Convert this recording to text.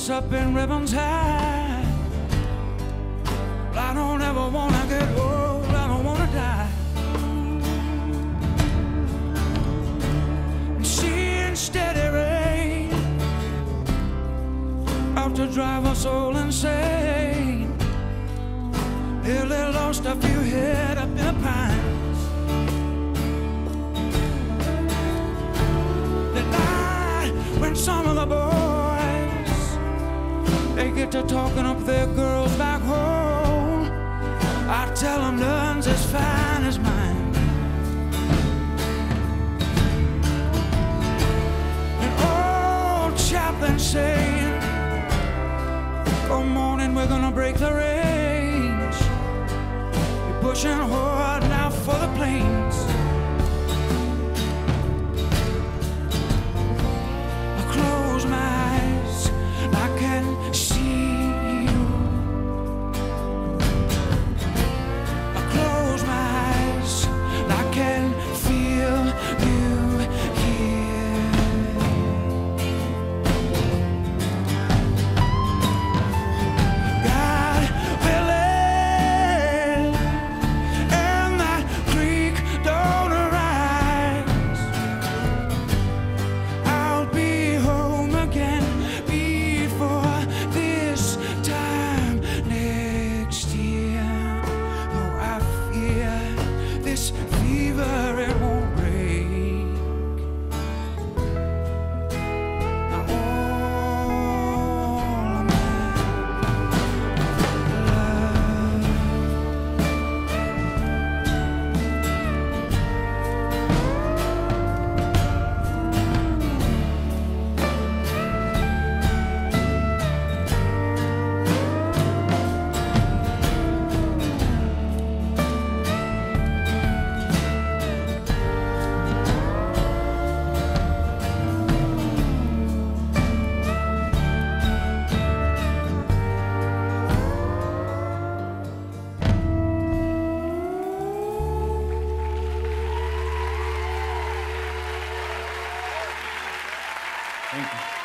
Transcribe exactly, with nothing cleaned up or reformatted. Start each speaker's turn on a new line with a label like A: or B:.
A: dress up in ribbons high. But I don't ever wanna get old, I don't wanna die. And seeing steady rain out to drive us all insane. Nearly lost a few head up in the pines. The night when some of the boys, they get to talking up their girls back home, I tell them none's as fine as mine. An old chaplain saying, come morning we're gonna break the range. We're pushing hard now for the plains. I close my eyes, I can see you. I close my eyes, I can feel you here. God willing, and that creek don't rise, I'll be home again before this time next year. Though I fear this fever, it won't break. Now all of my love. Thank you.